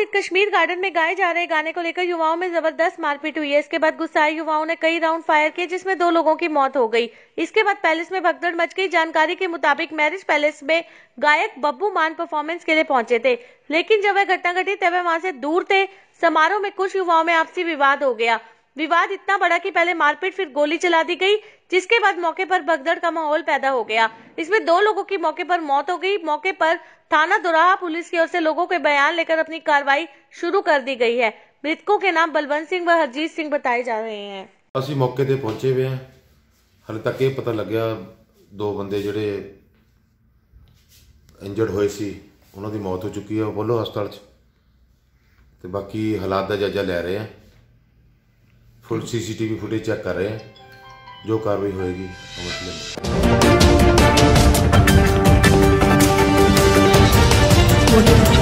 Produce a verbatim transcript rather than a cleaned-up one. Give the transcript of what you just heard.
स्थित कश्मीर गार्डन में गाए जा रहे गाने को लेकर युवाओं में जबरदस्त मारपीट हुई है। इसके बाद गुस्साए युवाओं ने कई राउंड फायर किए, जिसमें दो लोगों की मौत हो गई। इसके बाद पैलेस में भगदड़ मच गई। जानकारी के मुताबिक मैरिज पैलेस में गायक बब्बू मान परफॉर्मेंस के लिए पहुंचे थे, लेकिन जब वह घटना घटी तब वह वहां से दूर थे। समारोह में कुछ युवाओं में आपसी विवाद हो गया। विवाद इतना बड़ा कि पहले मारपीट फिर गोली चला दी गई, जिसके बाद मौके पर भगदड़ का माहौल पैदा हो गया। इसमें दो लोगों की मौके पर मौत हो गई। मौके पर थाना दोराहा पुलिस की ओर से लोगों के बयान लेकर अपनी कार्रवाई शुरू कर दी गई है। मृतकों के नाम बलवंत सिंह व हरजीत सिंह बताए जा रहे हैं। ਅਸੀਂ ਮੌਕੇ ਤੇ ਪਹੁੰਚੇ ਹੋਏ ਹਾਂ। ਹਾਲੇ ਤੱਕ ਇਹ ਪਤਾ ਲੱਗਿਆ ਦੋ ਬੰਦੇ ਜਿਹੜੇ ਇੰਜਰਡ ਹੋਏ ਸੀ ਉਹਨਾਂ ਦੀ ਮੌਤ ਹੋ ਚੁੱਕੀ ਹੈ ਅਪੋਲੋ ਹਸਪਤਾਲ 'ਚ, ਤੇ ਬਾਕੀ ਹਾਲਾਤ ਦਾ ਜਾਇਜ਼ਾ ਲੈ ਰਹੇ ਹਾਂ। फुल सीसीटीवी फुटेज चेक कर रहे हैं, जो कार्रवाई होएगी अमल में।